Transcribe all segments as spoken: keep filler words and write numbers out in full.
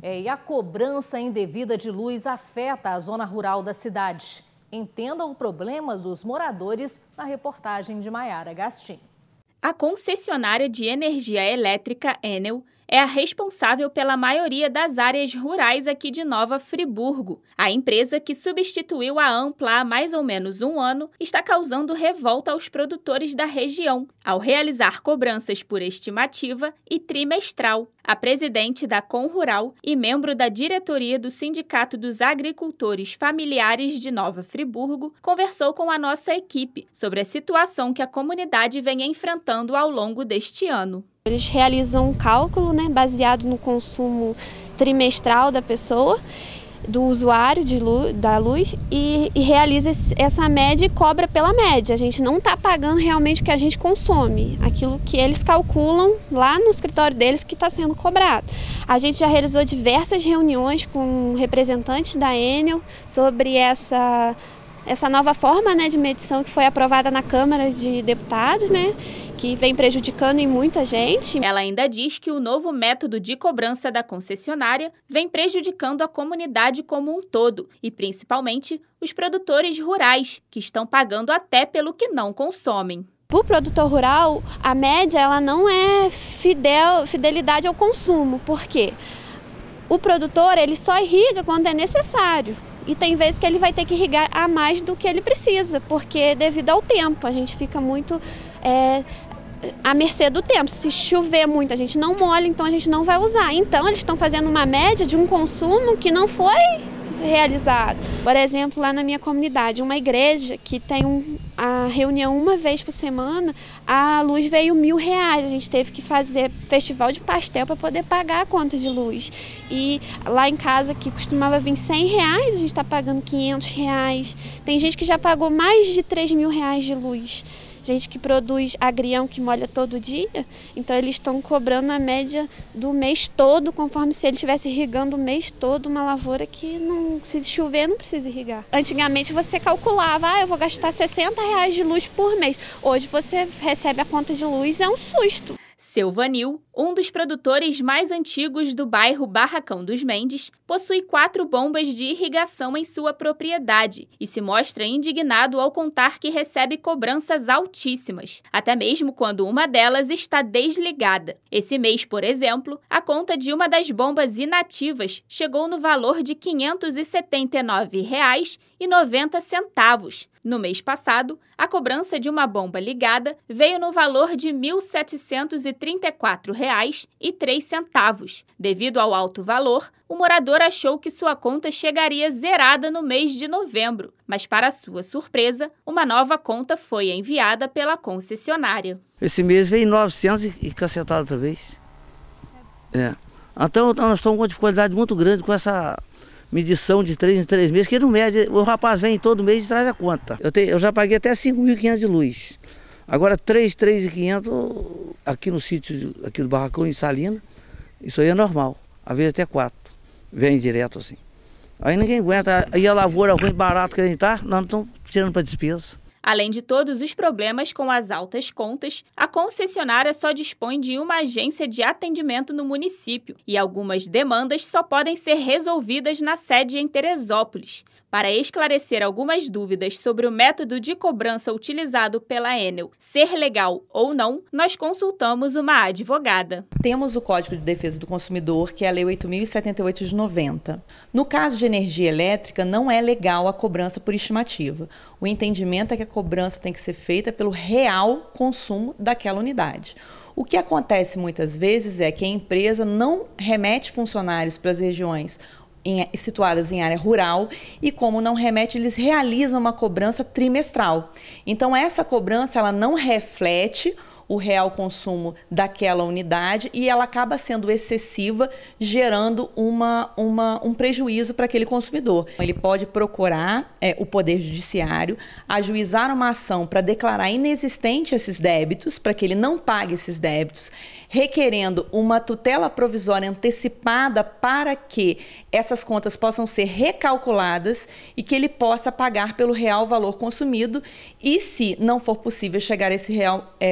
É, e a cobrança indevida de luz afeta a zona rural da cidade. Entendam os problemas dos moradores na reportagem de Maiara Gastim. A concessionária de energia elétrica Enel é a responsável pela maioria das áreas rurais aqui de Nova Friburgo. A empresa, que substituiu a Ampla há mais ou menos um ano, está causando revolta aos produtores da região, ao realizar cobranças por estimativa e trimestral. A presidente da Conrural e membro da diretoria do Sindicato dos Agricultores Familiares de Nova Friburgo conversou com a nossa equipe sobre a situação que a comunidade vem enfrentando ao longo deste ano. Eles realizam um cálculo, né, baseado no consumo trimestral da pessoa, do usuário de luz, da luz, e, e realiza essa média e cobra pela média. A gente não está pagando realmente o que a gente consome, aquilo que eles calculam lá no escritório deles que está sendo cobrado. A gente já realizou diversas reuniões com representantes da Enel sobre essa, essa nova forma, né, de medição que foi aprovada na Câmara de Deputados, né, que vem prejudicando em muita gente. Ela ainda diz que o novo método de cobrança da concessionária vem prejudicando a comunidade como um todo e, principalmente, os produtores rurais, que estão pagando até pelo que não consomem. Para o produtor rural, a média ela não é fidel, fidelidade ao consumo. Por quê? O produtor ele só irriga quando é necessário. E tem vezes que ele vai ter que irrigar a mais do que ele precisa, porque devido ao tempo, a gente fica muito é, à mercê do tempo. Se chover muito, a gente não molha, então a gente não vai usar. Então, eles estão fazendo uma média de um consumo que não foi realizado. Por exemplo, lá na minha comunidade, uma igreja que tem um, a reunião uma vez por semana, a luz veio mil reais. A gente teve que fazer festival de pastel para poder pagar a conta de luz. E lá em casa, que costumava vir cem reais, a gente está pagando quinhentos reais. Tem gente que já pagou mais de três mil reais de luz. Gente que produz agrião que molha todo dia, então eles estão cobrando a média do mês todo, conforme se ele estivesse irrigando o mês todo uma lavoura que, não, se chover, não precisa irrigar. Antigamente você calculava, ah, eu vou gastar sessenta reais de luz por mês. Hoje você recebe a conta de luz, é um susto. Seu Vanil, um dos produtores mais antigos do bairro Barracão dos Mendes, possui quatro bombas de irrigação em sua propriedade e se mostra indignado ao contar que recebe cobranças altíssimas, até mesmo quando uma delas está desligada. Esse mês, por exemplo, a conta de uma das bombas inativas chegou no valor de quinhentos e setenta e nove reais e noventa centavos. No mês passado, a cobrança de uma bomba ligada veio no valor de mil setecentos e trinta e quatro reais e três centavos. Devido ao alto valor, o morador achou que sua conta chegaria zerada no mês de novembro, mas, para sua surpresa, uma nova conta foi enviada pela concessionária. Esse mês veio novecentos e cacetado outra vez. É. Então, nós estamos com uma dificuldade muito grande com essa medição de três em três meses, que não mede, o rapaz vem todo mês e traz a conta. Eu, tenho, eu já paguei até cinco mil e quinhentos de luz. Agora três, três mil e quinhentos aqui no sítio, aqui do Barracão em Salina, isso aí é normal. Às vezes até quatro, vem direto assim. Aí ninguém aguenta, aí a lavoura ruim, barato que a gente tá, nós não estamos tirando para despesa. Além de todos os problemas com as altas contas, a concessionária só dispõe de uma agência de atendimento no município e algumas demandas só podem ser resolvidas na sede em Teresópolis. Para esclarecer algumas dúvidas sobre o método de cobrança utilizado pela Enel ser legal ou não, nós consultamos uma advogada. Temos o Código de Defesa do Consumidor, que é a Lei oito mil e setenta e oito de noventa. No caso de energia elétrica, não é legal a cobrança por estimativa. O entendimento é que a cobrança tem que ser feita pelo real consumo daquela unidade. O que acontece muitas vezes é que a empresa não remete funcionários para as regiões Em, situadas em área rural e, como não remete, eles realizam uma cobrança trimestral. Então, essa cobrança ela não reflete o real consumo daquela unidade e ela acaba sendo excessiva, gerando uma, uma, um prejuízo para aquele consumidor. Ele pode procurar é, o Poder Judiciário, ajuizar uma ação para declarar inexistente esses débitos, para que ele não pague esses débitos, requerendo uma tutela provisória antecipada para que essas contas possam ser recalculadas e que ele possa pagar pelo real valor consumido e, se não for possível chegar a esse real é, valor,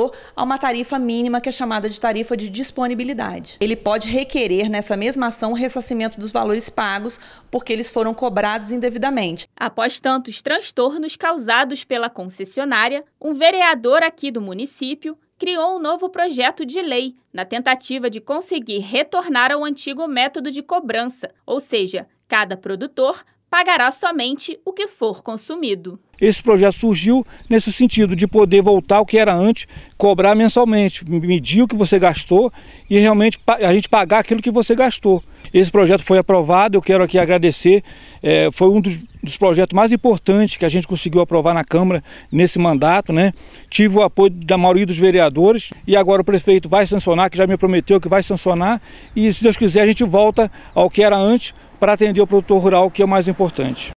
consumidor a uma tarifa mínima que é chamada de tarifa de disponibilidade. Ele pode requerer nessa mesma ação o ressarcimento dos valores pagos porque eles foram cobrados indevidamente. Após tantos transtornos causados pela concessionária, um vereador aqui do município criou um novo projeto de lei na tentativa de conseguir retornar ao antigo método de cobrança, ou seja, cada produtor pagará somente o que for consumido. Esse projeto surgiu nesse sentido de poder voltar ao que era antes, cobrar mensalmente, medir o que você gastou e realmente a gente pagar aquilo que você gastou. Esse projeto foi aprovado, eu quero aqui agradecer, é, foi um dos, dos projetos mais importantes que a gente conseguiu aprovar na Câmara nesse mandato, né? Tive o apoio da maioria dos vereadores e agora o prefeito vai sancionar, que já me prometeu que vai sancionar, e se Deus quiser a gente volta ao que era antes para atender o produtor rural, que é o mais importante.